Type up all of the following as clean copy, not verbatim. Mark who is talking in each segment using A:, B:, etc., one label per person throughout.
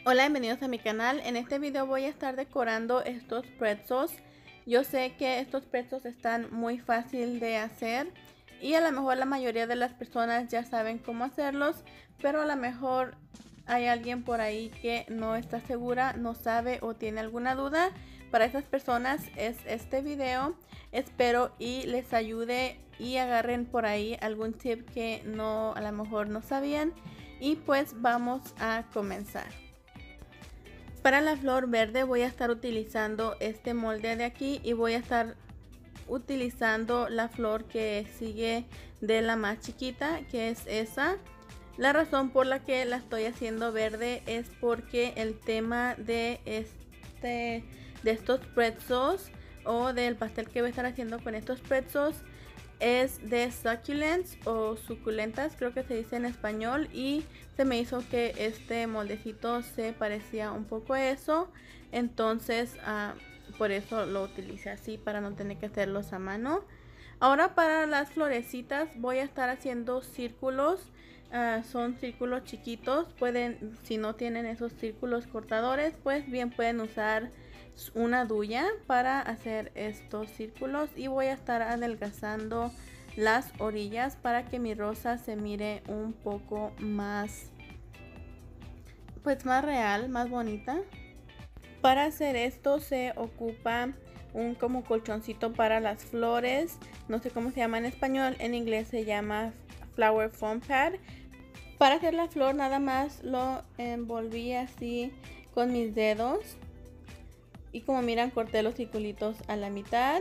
A: Hola, bienvenidos a mi canal. En este video voy a estar decorando estos pretzels. Yo sé que estos pretzels están muy fácil de hacer y a lo mejor la mayoría de las personas ya saben cómo hacerlos, pero a lo mejor hay alguien por ahí que no está segura, no sabe o tiene alguna duda. Para esas personas es este video. Espero y les ayude y agarren por ahí algún tip que a lo mejor no sabían. Y pues vamos a comenzar. Para la flor verde voy a estar utilizando este molde de aquí y voy a estar utilizando la flor que sigue de la más chiquita, que es esa. La razón por la que la estoy haciendo verde es porque el tema de estos pretzels o del pastel que voy a estar haciendo con estos pretzels es de succulents o suculentas, creo que se dice en español, y se me hizo que este moldecito se parecía un poco a eso, entonces por eso lo utilicé así para no tener que hacerlos a mano. Ahora para las florecitas voy a estar haciendo círculos. Son círculos chiquitos. Pueden, si no tienen esos círculos cortadores, pues bien pueden usar una duya para hacer estos círculos. Y voy a estar adelgazando las orillas para que mi rosa se mire un poco más, pues más real, más bonita. Para hacer esto se ocupa un como colchoncito para las flores, no sé cómo se llama en español, en inglés se llama flower foam pad. Para hacer la flor nada más lo envolví así con mis dedos y como miran corté los circulitos a la mitad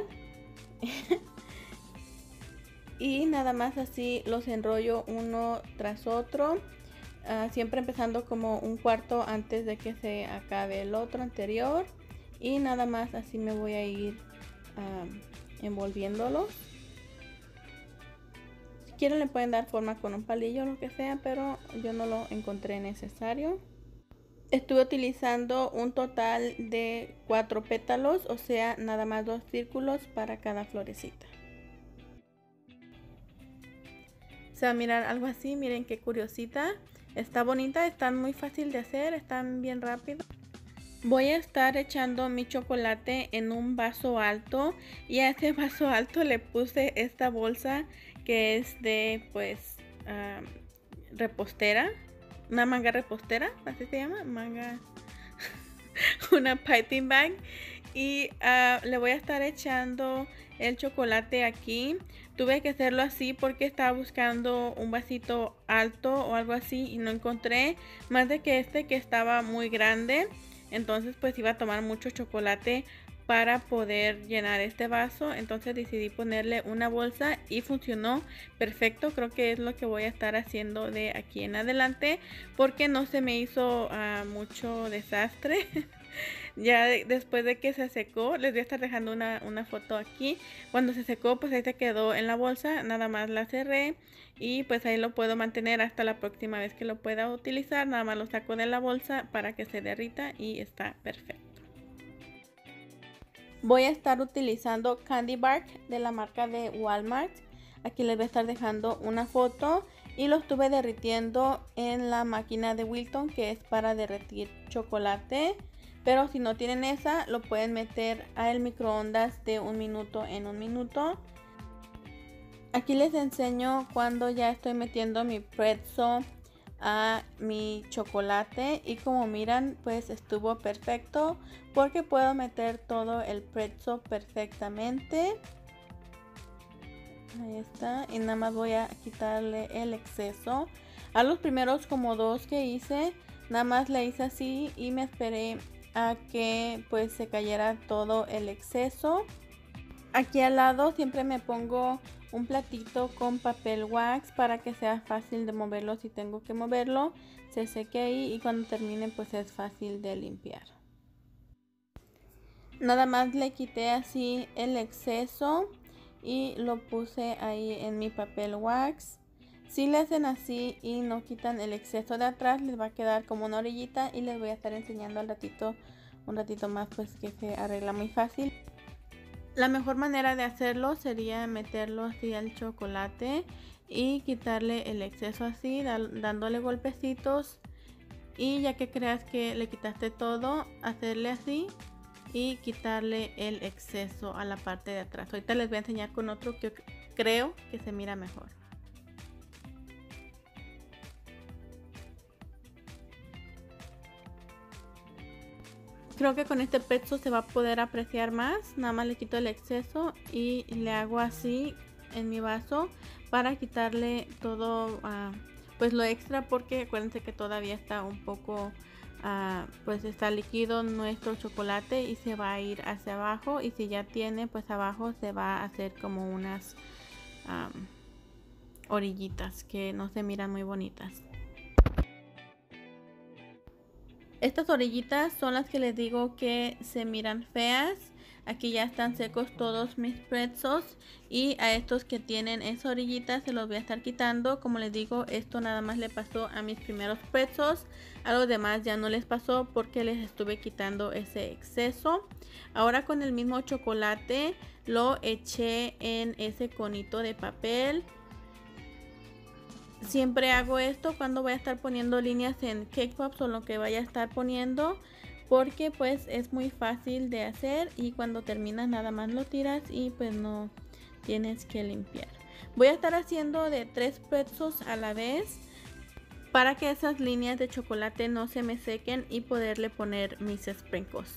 A: y nada más así los enrollo uno tras otro. Siempre empezando como un cuarto antes de que se acabe el otro anterior y nada más así me voy a ir envolviéndolo. Si quieren le pueden dar forma con un palillo o lo que sea, pero yo no lo encontré necesario. Estuve utilizando un total de 4 pétalos, o sea nada más 2 círculos para cada florecita. Se va a mirar algo así, miren qué curiosita. Está bonita, están muy fácil de hacer, están bien rápido. Voy a estar echando mi chocolate en un vaso alto y a ese vaso alto le puse esta bolsa que es de pues repostera, una manga repostera, así se llama, manga, una piping bag. Y le voy a estar echando el chocolate aquí. Tuve que hacerlo así porque estaba buscando un vasito alto o algo así y no encontré, más de que que estaba muy grande, entonces pues iba a tomar mucho chocolate para poder llenar este vaso. Entonces decidí ponerle una bolsa y funcionó perfecto. Creo que es lo que voy a estar haciendo de aquí en adelante porque no se me hizo mucho desastre. Ya después de que se secó, les voy a estar dejando una foto aquí. Cuando se secó, pues ahí se quedó en la bolsa, nada más la cerré y pues ahí lo puedo mantener hasta la próxima vez que lo pueda utilizar. Nada más lo saco de la bolsa para que se derrita y está perfecto. Voy a estar utilizando Candy Bark de la marca de Walmart. Aquí les voy a estar dejando una foto y lo estuve derritiendo en la máquina de Wilton, que es para derretir chocolate. Pero si no tienen esa, lo pueden meter al microondas de 1 minuto en 1 minuto. Aquí les enseño cuando ya estoy metiendo mi pretzel a mi chocolate y como miran pues estuvo perfecto porque puedo meter todo el pretzel perfectamente. Ahí está, y nada más voy a quitarle el exceso. A los primeros como 2 que hice, nada más le hice así y me esperé a que pues se cayera todo el exceso. Aquí al lado siempre me pongo un platito con papel wax para que sea fácil de moverlo si tengo que moverlo, se seque ahí y cuando termine pues es fácil de limpiar. Nada más le quité así el exceso y lo puse ahí en mi papel wax. Si le hacen así y no quitan el exceso de atrás, les va a quedar como una orillita y les voy a estar enseñando un ratito más pues que se arregla muy fácil. La mejor manera de hacerlo sería meterlo así al chocolate y quitarle el exceso así, dándole golpecitos y ya que creas que le quitaste todo, hacerle así y quitarle el exceso a la parte de atrás. Ahorita les voy a enseñar con otro que creo que se mira mejor. Creo que con este pretzel se va a poder apreciar más. Nada más le quito el exceso y le hago así en mi vaso para quitarle todo pues lo extra, porque acuérdense que todavía está un poco pues está líquido nuestro chocolate y se va a ir hacia abajo, y si ya tiene pues abajo se va a hacer como unas orillitas que no se miran muy bonitas. Estas orillitas son las que les digo que se miran feas. Aquí ya están secos todos mis pretzels, y a estos que tienen esa orillita se los voy a estar quitando. Como les digo, esto nada más le pasó a mis primeros pretzels, a los demás ya no les pasó porque les estuve quitando ese exceso. Ahora con el mismo chocolate lo eché en ese conito de papel. Siempre hago esto cuando voy a estar poniendo líneas en Cake Pops o lo que vaya a estar poniendo, porque pues es muy fácil de hacer y cuando terminas nada más lo tiras y pues no tienes que limpiar. Voy a estar haciendo de 3 pretzels a la vez para que esas líneas de chocolate no se me sequen y poderle poner mis sprinkles.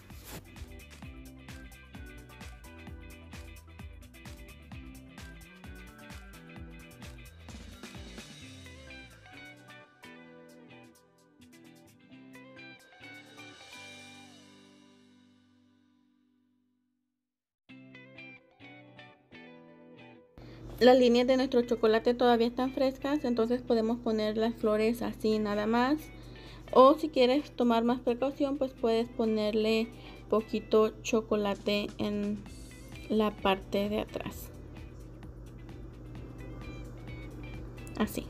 A: Las líneas de nuestro chocolate todavía están frescas, entonces podemos poner las flores así nada más. O si quieres tomar más precaución, pues puedes ponerle poquito chocolate en la parte de atrás. Así.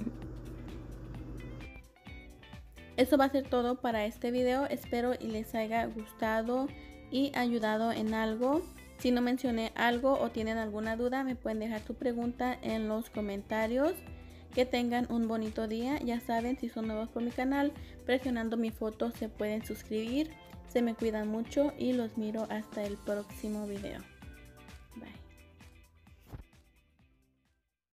A: Eso va a ser todo para este video. Espero y les haya gustado y ayudado en algo. Si no mencioné algo o tienen alguna duda, me pueden dejar su pregunta en los comentarios. Que tengan un bonito día. Ya saben, si son nuevos por mi canal, presionando mi foto se pueden suscribir. Se me cuidan mucho y los miro hasta el próximo video. Bye.